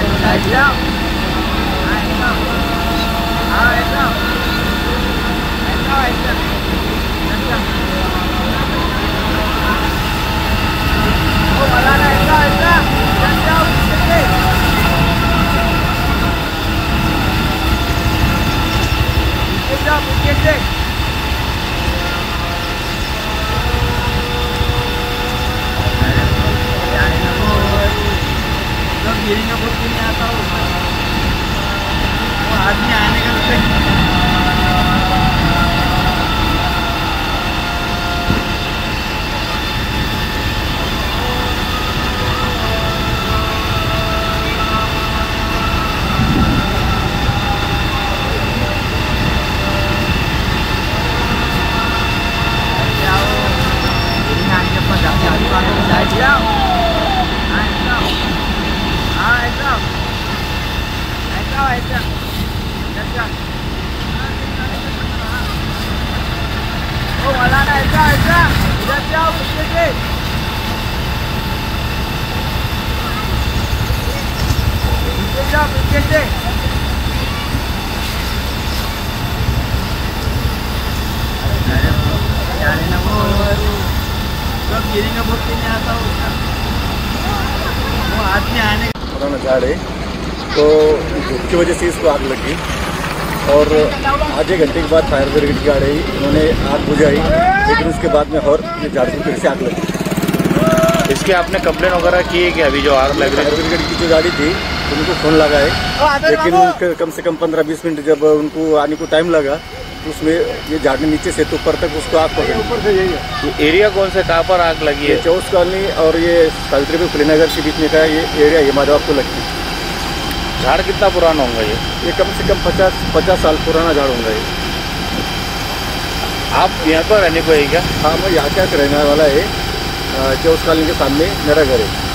Ayo. गिरी बोल के नहीं आता हूँ वो आदमी आने का oh malah na Eza udah jauh sedikit sedikit जाने ना वो सब गिरेगा बोल के नहीं आता वो आदमी आने पुराना झाड़ है तो धूप की वजह से इसको आग लगी और आधे घंटे के बाद फायर ब्रिगेड की गाड़ी उन्होंने आग बुझाई, लेकिन उसके बाद में और ये झाड़ को फिर से आग लगी। इसके आपने कंप्लेन वगैरह की है कि अभी जो आग लग रही है? फायर ब्रिगेड की जो गाड़ी थी उनको फोन लगा है, लेकिन उनके कम से कम 15-20 मिनट जब उनको आने को टाइम लगा तो उसमें ये झाड़ ने नीचे से ऊपर तक उसको आग पकड़ी। ऊपर से यही है। ये एरिया कौन से, कहाँ पर आग लगी है? चौस कॉलोनी और ये सावित्रीबाई फुले नगर के बीच में का ये एरिया ये माधव को लगती है। झाड़ कितना पुराना होगा ये कम से कम 50 साल पुराना झाड़ होगा ये। आप यहाँ पर रहने को है क्या? हाँ, मैं यहाँ क्या रहने वाला है, चौस कॉलोनी के सामने मेरा घर है।